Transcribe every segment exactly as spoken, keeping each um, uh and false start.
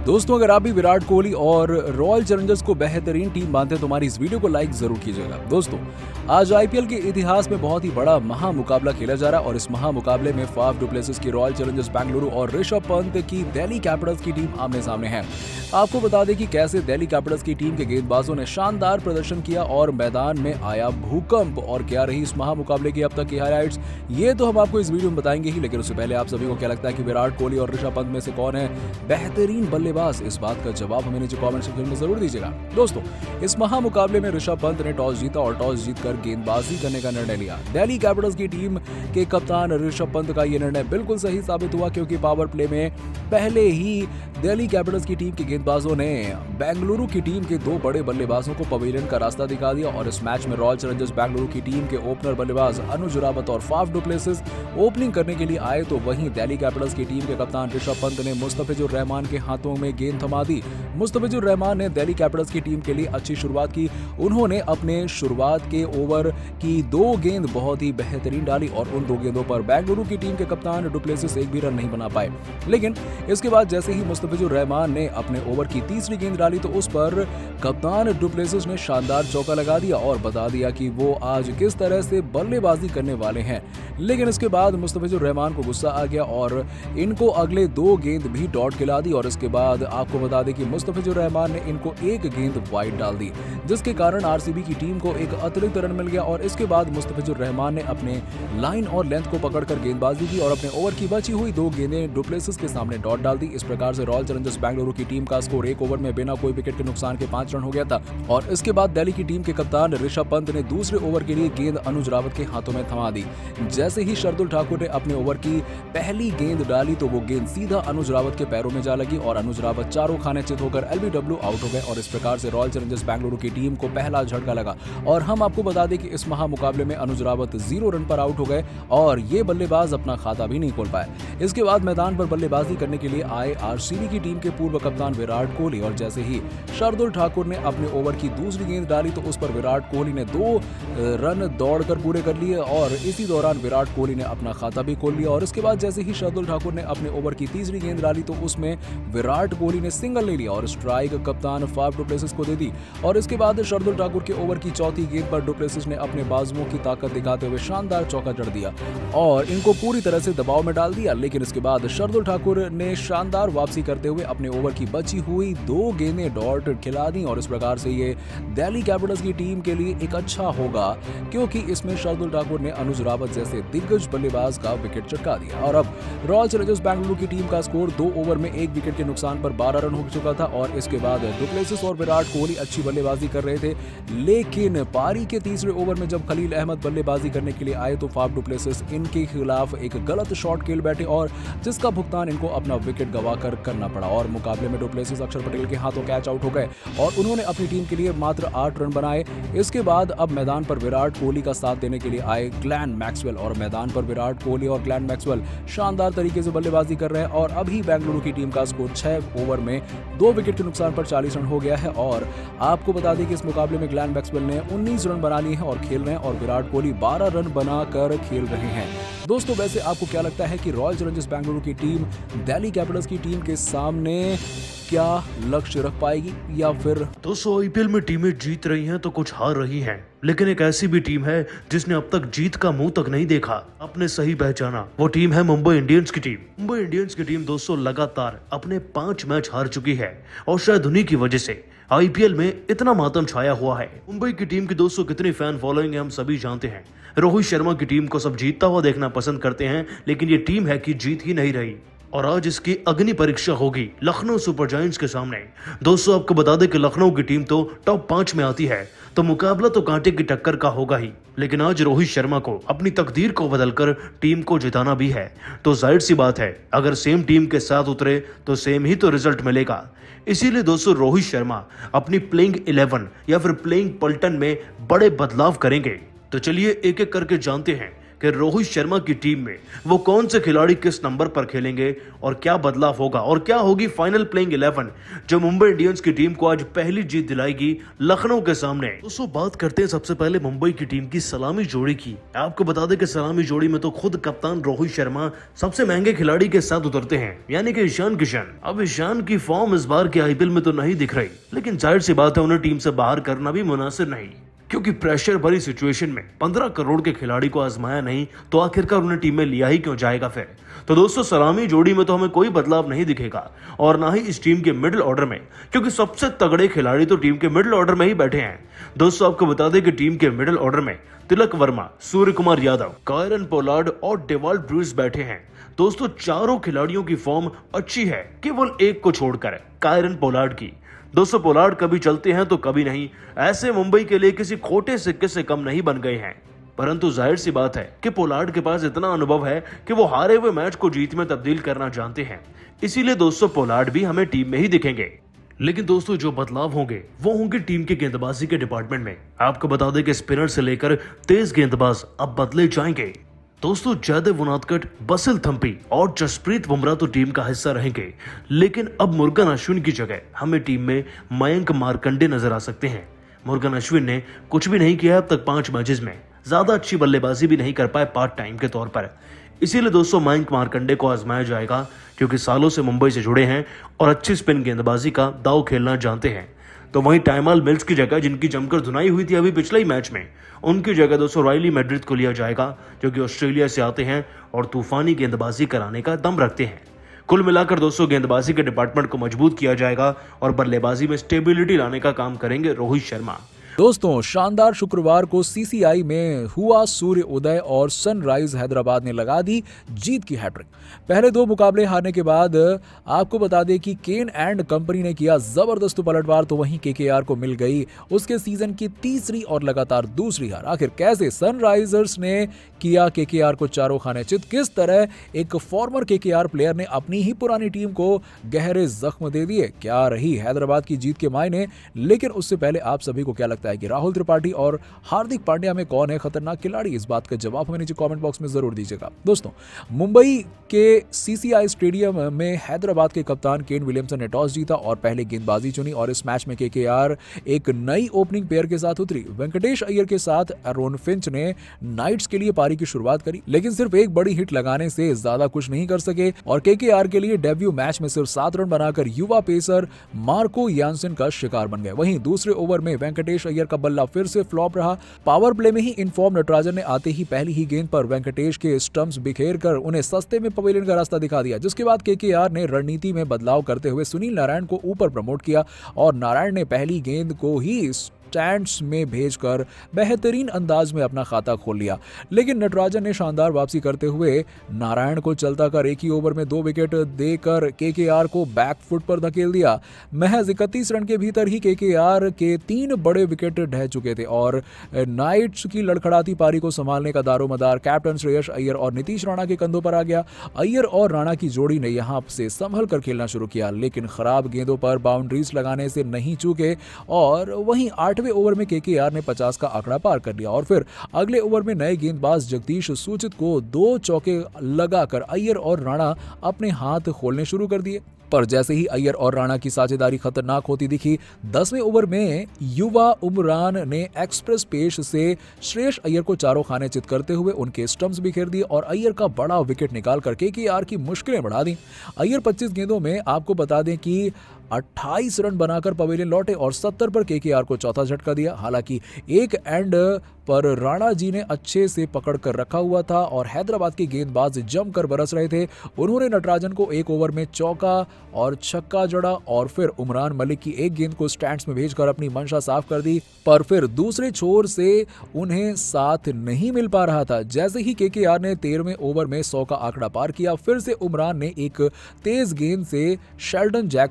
दोस्तों, अगर आप भी विराट कोहली और रॉयल चैलेंजर्स को बेहतरीन टीम मानते हैं तो हमारी इस वीडियो को लाइक जरूर कीजिएगा। दोस्तों, आज आईपीएल के इतिहास में बहुत ही बड़ा महामुकाबला खेला जा रहा है और इस महामुकाबले में फाफ डु प्लेसिस की रॉयल चैलेंजर्स बेंगलुरु और ऋषभ पंत की दिल्ली कैपिटल्स की टीम आमने सामने है। आपको बता दें कि कैसे दिल्ली कैपिटल्स की टीम के गेंदबाजों ने शानदार प्रदर्शन किया और मैदान में आया भूकंप, और क्या रही इस महामुकाबले की अब तक की हाइलाइट्स, ये तो हम आपको इस वीडियो में बताएंगे ही। लेकिन उससे पहले आप सभी को क्या लगता है कि विराट कोहली और ऋषभ पंत में से कौन है बेहतरीन बल्लेबाज? इस बात का जवाब हमें नीचे कमेंट सेक्शन में जरूर दीजिएगा। दोस्तों, इस महामुकाबले में ऋषभ पंत ने टॉस जीता और टॉस जीतकर गेंदबाजी करने का निर्णय लिया। दिल्ली कैपिटल्स की टीम के कप्तान ऋषभ पंत का यह निर्णय बिल्कुल सही साबित हुआ, क्योंकि पावर प्ले में पहले ही दिल्ली कैपिटल्स की टीम के गेंदबाजों ने बेंगलुरु की टीम के दो बड़े बल्लेबाजों को पवेलियन का रास्ता दिखा दिया और इस मैच में रॉयल चैलेंजर्स बेंगलुरु की टीम के ओपनर बल्लेबाज अनुज रावत और फाफ डु प्लेसिस ओपनिंग करने के लिए आए, तो वहीं दिल्ली कैपिटल्स की टीम के कप्तान ऋषभ पंत ने मुस्तफिजुर रहमान के हाथों में गेंद थमा दी। मुस्तफिजुर रहमान ने दिल्ली कैपिटल्स की टीम के लिए अच्छी शुरुआत की। उन्होंने अपने शुरुआत के ओवर की दो गेंद बहुत ही बेहतरीन डाली और उन दो गेंदों पर बेंगलुरु की टीम के कप्तान डु प्लेसिस एक भी रन नहीं बना पाए। लेकिन इसके बाद जैसे ही मुस्तफिजुर रहमान ने अपने ओवर की तीसरी गेंद डाली तो उस पर कप्तान डु प्लेसिस ने शानदार चौका लगा दिया और बता दिया कि वो आज किस तरह से बल्लेबाजी करने वाले हैं। लेकिन इसके बाद मुस्तफिजुर रहमान को गुस्सा आ गया और इनको अगले दो गेंद भी डॉट खिला दी और इसके बाद आपको बता दें कि मुस्तफिजुर रहमान ने इनको एक गेंद वाइड डाल दी, जिसके कारण आरसीबी की टीम को एक अतिरिक्त रन मिल गया। और इसके बाद मुस्तफिजुर रहमान ने अपने लाइन और लेंथ को पकड़कर गेंदबाजी की और अपने ओवर की बची हुई दो गेंदें डु प्लेसिस के सामने डॉट डाल दी। इस प्रकार से रॉयल चैलेंजर्स बेंगलुरु की टीम का स्कोर एक ओवर में बिना कोई विकेट के नुकसान के पांच रन हो गया था। और इसके बाद दिल्ली की टीम के कप्तान ऋषभ पंत ने दूसरे ओवर के लिए गेंद अनुज रावत के हाथों में थमा दी। जैसे ही शार्दुल ठाकुर ने अपने ओवर की पहली गेंद डाली तो वो गेंद सीधा अनुज रावत के पैरों में जा लगी और अनुज रावत चारों खाने चित होकर एलबीडब्ल्यू आउट हो गए और इस प्रकार से रॉयल चैलेंजर्स बेंगलुरु की टीम को पहला झटका लगा। और हम आपको बता दें कि इस महामुकाबले में अनुज रावत जीरो रन पर आउट हो गए और ये बल्लेबाज अपना खाता भी नहीं खोल पाए। इसके बाद मैदान पर बल्लेबाजी करने के लिए आए आरसीबी की टीम के पूर्व कप्तान विराट कोहली और जैसे ही शार्दुल ठाकुर ने अपने ओवर की दूसरी गेंद डाली तो उस पर विराट कोहली ने दो रन दौड़कर पूरे कर लिए और इसी दौरान विराट कोहली ने अपना खाता भी खोल लिया। और इसके बाद जैसे ही शार्दुल ठाकुर ने अपने ओवर की तीसरी गेंद डाली तो उसमें विराट कोहली ने सिंगल ले लिया और स्ट्राइक कप्तान फाफ डु प्लेसिस को दे दी। और इसके बाद शार्दुल ठाकुर के ओवर की चौथी गेंद पर डु प्लेसिस ने अपने बाजुओं की ताकत दिखाते हुए शानदार चौका जड़ दिया और इनको पूरी तरह से दबाव में डाल दिया। लेकिन इसके बाद शार्दुल ठाकुर ने शानदार वापसी करते हुए अपने ओवर की बची हुई दो गेंदें डॉट खिला दी और इस प्रकार से ये दिल्ली कैपिटल्स की टीम के लिए एक अच्छा होगा, क्योंकि इसमें शार्दुल ठाकुर ने अनुज रावत जैसे दिग्गज बल्लेबाज का विकेट चटका दिया। और अब रॉयल चैलेंजर्स बेंगलुरु की टीम का स्कोर दो ओवर में एक विकेट के नुकसान पर बारह रन हो चुका था और इसके बाद डु प्लेसिस और विराट कोहली अच्छी बल्लेबाजी कर रहे थे। लेकिन पारी के तीसरे ओवर में जब खलील अहमद बल्लेबाजी करने के लिए आए तो फाफ डु प्लेसिस इनके खिलाफ एक गलत शॉट खेल बैठे और जिसका भुगतान इनको अपना विकेट गंवाकर करना पड़ा और मुकाबले में डु प्लेसिस अक्षर पटेल के हाथों कैच आउट हो गए और उन्होंने अपनी टीम के लिए मात्र आठ रन बनाए। इसके बाद अब मैदान पर विराट कोहली का साथ देने के लिए आए ग्लेन मैक्सवेल और मैदान पर विराट कोहली और ग्लेन मैक्सवेल शानदार तरीके से बल्लेबाजी कर रहे हैं और अभी बेंगलुरु की टीम का स्कोर छह ओवर में दो विकेट के नुकसान पर चालीस रन हो गया है। और आपको बता दें कि इस मुकाबले में ग्लेन मैक्सवेल ने उन्नीस रन बना लिए हैं और खेल रहे हैं और विराट कोहली बारह रन बनाकर खेल रहे हैं। दोस्तों, वैसे आपको क्या लगता है कि रॉयल चैलेंजर्स बेंगलुरु की टीम दिल्ली कैपिटल्स की टीम के सामने क्या लक्ष्य रख पाएगी या फिर? दोस्तों, आईपीएल में टीमें जीत रही हैं तो कुछ हार रही हैं, लेकिन एक ऐसी भी टीम है जिसने अब तक जीत का मुंह तक नहीं देखा, आपने सही पहचाना, वो टीम है मुंबई इंडियंस की टीम। मुंबई इंडियंस की टीम दोस्तों लगातार अपने पांच मैच हार चुकी है और शायद उन्हीं की वजह से आईपीएल में इतना मातम छाया हुआ है। मुंबई की टीम की दोस्तों कितनी फैन फॉलोइंग है हम सभी जानते हैं। रोहित शर्मा की टीम को सब जीतता हुआ देखना पसंद करते हैं, लेकिन ये टीम है कि जीत ही नहीं रही और आज इसकी अग्नि परीक्षा होगी लखनऊ सुपर जायंट्स के सामने। दोस्तों, आपको बता दें कि लखनऊ की टीम तो टॉप पांच में आती है, तो मुकाबला तो कांटे की टक्कर का होगा ही, लेकिन आज रोहित शर्मा को अपनी तकदीर को बदलकर टीम को जिताना भी है। तो जाहिर सी बात है, अगर सेम टीम के साथ उतरे तो सेम ही तो रिजल्ट मिलेगा। इसीलिए दोस्तों रोहित शर्मा अपनी प्लेइंग इलेवन या फिर प्लेइंग पलटन में बड़े बदलाव करेंगे। तो चलिए एक एक करके जानते हैं कि रोहित शर्मा की टीम में वो कौन से खिलाड़ी किस नंबर पर खेलेंगे और क्या बदलाव होगा और क्या होगी फाइनल प्लेइंग इलेवन जो मुंबई इंडियंस की टीम को आज पहली जीत दिलाएगी लखनऊ के सामने। दोस्तों बात करते हैं सबसे पहले मुंबई की टीम की सलामी जोड़ी की। आपको बता दें कि सलामी जोड़ी में तो खुद कप्तान रोहित शर्मा सबसे महंगे खिलाड़ी के साथ उतरते हैं, यानी कि ईशान किशन। अब ईशान की फॉर्म इस बार के आईपीएल में तो नहीं दिख रही, लेकिन जाहिर सी बात है उन्हें टीम से बाहर करना भी मुनासिब नहीं, क्योंकि प्रेशर भरी सिचुएशन में पंद्रह करोड़ के खिलाड़ी को आजमाया नहीं तो आखिरकार उन्हें टीम में लिया ही क्यों जाएगा फिर। तो दोस्तों सलामी जोड़ी में तो हमें कोई बदलाव नहीं दिखेगा और ना ही इस टीम के मिडिल ऑर्डर में, क्योंकि सबसे तगड़े खिलाड़ी तो टीम के मिडिल ऑर्डर में ही बैठे हैं। दोस्तों आपको बता दें कि टीम के मिडिल ऑर्डर में तिलक वर्मा, सूर्य कुमार यादव, कायरन पोलार्ड और डेवाल्ड ब्रूस बैठे हैं। दोस्तों चारों खिलाड़ियों की फॉर्म अच्छी है, केवल एक को छोड़कर, कायरन पोलार्ड की। दोस्तों पोलार्ड कभी चलते हैं तो कभी नहीं, ऐसे मुंबई के लिए किसी खोटे सिक्के से कम नहीं बन गए हैं। परंतु जाहिर सी बात है कि पोलार्ड के पास इतना अनुभव है कि वो हारे हुए मैच को जीत में तब्दील करना जानते हैं, इसीलिए दोस्तों पोलार्ड भी हमें टीम में ही दिखेंगे। लेकिन दोस्तों जो बदलाव होंगे वो होंगे टीम के गेंदबाजी के डिपार्टमेंट में। आपको बता दें कि स्पिनर से लेकर तेज गेंदबाज अब बदले जाएंगे। दोस्तों जयदेव उनादकट, बसिल थम्पी और जसप्रीत बुमराह तो टीम का हिस्सा रहेंगे, लेकिन अब मुरुगन अश्विन की जगह हमें टीम में मयंक मार्कंडे नजर आ सकते हैं। मुरुगन अश्विन ने कुछ भी नहीं किया अब तक पांच मैचेस में, ज्यादा अच्छी बल्लेबाजी भी नहीं कर पाए पार्ट टाइम के तौर पर, इसीलिए दोस्तों मयंक मार्कंडे को आजमाया जाएगा, क्योंकि सालों से मुंबई से जुड़े हैं और अच्छी स्पिन गेंदबाजी का दाव खेलना जानते हैं। तो वहीं टाइमल मिल्स की जगह, जिनकी जमकर धुनाई हुई थी अभी पिछले ही मैच में, उनकी जगह दोस्तों राइली मैड्रिड को लिया जाएगा, जो कि ऑस्ट्रेलिया से आते हैं और तूफानी गेंदबाजी कराने का दम रखते हैं। कुल मिलाकर दोस्तों गेंदबाजी के डिपार्टमेंट को मजबूत किया जाएगा और बल्लेबाजी में स्टेबिलिटी लाने का काम करेंगे रोहित शर्मा। दोस्तों शानदार शुक्रवार को सीसीआई में हुआ सूर्य उदय और सनराइज हैदराबाद ने लगा दी जीत की हैट्रिक। पहले दो मुकाबले हारने के बाद आपको बता दें कि केन एंड कंपनी ने किया जबरदस्त पलटवार, तो वहीं केकेआर को मिल गई उसके सीजन की तीसरी और लगातार दूसरी हार। आखिर कैसे सनराइजर्स ने किया केकेआर को चारों खाने चित, किस तरह एक फॉर्मर केकेआर प्लेयर ने अपनी ही पुरानी टीम को गहरे जख्म दे दिए, क्या रही हैदराबाद की जीत के मायने। लेकिन उससे पहले आप सभी को क्या लगता है कि राहुल त्रिपाठी और हार्दिक पांड्या में कौन है खतरनाक खिलाड़ी? इस बात का जवाब हमें नीचे कमेंट बॉक्स में जरूर दीजिएगा। दोस्तों मुंबई के सीसीआई स्टेडियम में हैदराबाद के कप्तान केन विलियमसन ने टॉस जीता और पहले गेंदबाजी चुनी और इस मैच में केकेआर एक नई ओपनिंग पेयर के साथ उतरी। वेंकटेश अय्यर के साथ एरोन फिंच ने नाइट्स के लिए पारी की शुरुआत करी, लेकिन सिर्फ एक बड़ी हिट लगाने से ज्यादा कुछ नहीं कर सके और केकेआर के लिए डेब्यू मैच में सिर्फ सात रन बनाकर युवा पेसर मार्को यानसन का शिकार बन गए। वहीं दूसरे ओवर में वेंकटेश अय्यर का बल्ला फिर से फ्लॉप रहा। पावर प्ले में ही इनफॉर्म नटराजन ने आते ही पहली ही गेंद पर वेंकटेश के स्टंप्स बिखेर कर उन्हें सस्ते में पवेलियन का रास्ता दिखा दिया, जिसके बाद केकेआर ने रणनीति में बदलाव करते हुए सुनील नारायण को ऊपर प्रमोट किया और नारायण ने पहली गेंद को ही स्टैंड्स में भेजकर बेहतरीन अंदाज में अपना खाता खोल लिया। लेकिन नटराजन ने शानदार वापसी करते हुए नारायण को चलता कर एक ही ओवर में दो विकेट देकर केकेआर को बैक फुट पर धकेल दिया। महज इकतीस रन के भीतर ही केकेआर के तीन बड़े विकेट ढह चुके थे और नाइट्स की लड़खड़ाती पारी को संभालने का दारोमदार कैप्टन श्रेयस अय्यर और नीतीश राणा के कंधों पर आ गया। अय्यर और राणा की जोड़ी ने यहां से संभल कर खेलना शुरू किया, लेकिन खराब गेंदों पर बाउंड्रीज लगाने से नहीं चूके और वहीं आठ आठवें ओवर में केकेआर ने पचास का आंकड़ा पार कर लिया और फिर अगले ओवर में नए गेंदबाज जगदीश सूचित को दो चौके लगाकर अय्यर और राणा अपने हाथ खोलने शुरू कर दिए। पर जैसे ही अय्यर और राणा की साझेदारी खतरनाक होती दिखी, दसवें ओवर में युवा उमरान ने एक्सप्रेस पेस से श्रेयस अय्यर को चारों खाने चित करते हुए उनके स्टंप्स बिखेर दिए और अय्यर का बड़ा विकेट निकाल कर केकेआर की मुश्किलें बढ़ा दी। अय्यर पच्चीस गेंदों में आपको बता दें कि अट्ठाईस रन बनाकर पवेलियन लौटे और सत्तर पर केकेआर को चौथा झटका दिया। हालांकि एक एंड पर राणा जी ने अच्छे से पकड़ कर रखा हुआ था और हैदराबाद के गेंदबाज जमकर बरस रहे थे। उन्होंने नटराजन को एक ओवर में चौका और छक्का जड़ा और फिर उमरान मलिक की एक गेंद को स्टैंड्स में भेजकर अपनी मंशा साफ कर दी, पर फिर दूसरे छोर से उन्हें साथ नहीं मिल पा रहा था। जैसे ही केकेआर ने तेरहवें ओवर में सौ का आंकड़ा पार किया, फिर से उमरान ने एक तेज गेंद से शेल्डन जैक्सन का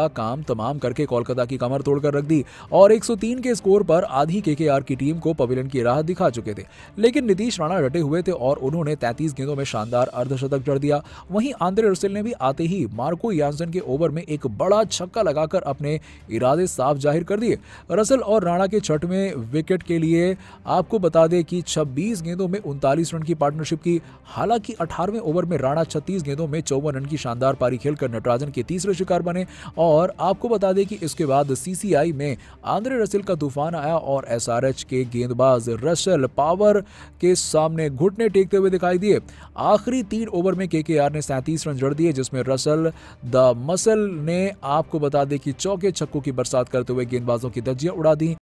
का काम तमाम करके कोलकाता की कमर तोड़कर रख दी और एक सौ तीन के स्कोर पर आधी केकेआर की टीम को पवेलियन की राह दिखा चुके थे। लेकिन नीतीश राणा डटे हुए थे और उन्होंने तैंतीस गेंदों में शानदार अर्धशतक जड़ दिया। वहीं आंद्रे रसेल ने भी आते ही मार्को यान्सन के ओवर में एक बड़ा छक्का लगाकर अपने इरादे साफ जाहिर कर दिए। रसेल और राणा के छठवें विकेट के लिए आपको बता दें कि छब्बीस गेंदों में उनतालीस रन की पार्टनरशिप की। हालांकि अठारहवें ओवर में राणा छत्तीस गेंदों में चौवन रन की शानदार पारी खेलकर नटराजन के तीसरे शिकार बने और आपको बता दें कि इसके बाद सीसीआई में आंद्रे रसेल का तूफान आया और एसआरएच के गेंदबाज रसेल पावर के सामने घुटने टेकते हुए दिखाई दिए। आखिरी तीन ओवर में केकेआर ने सैंतीस रन जड़ दिए, जिसमें रसेल द मसल ने आपको बता दें कि चौके छक्कों की बरसात करते हुए गेंदबाजों की धज्जियां उड़ा दी।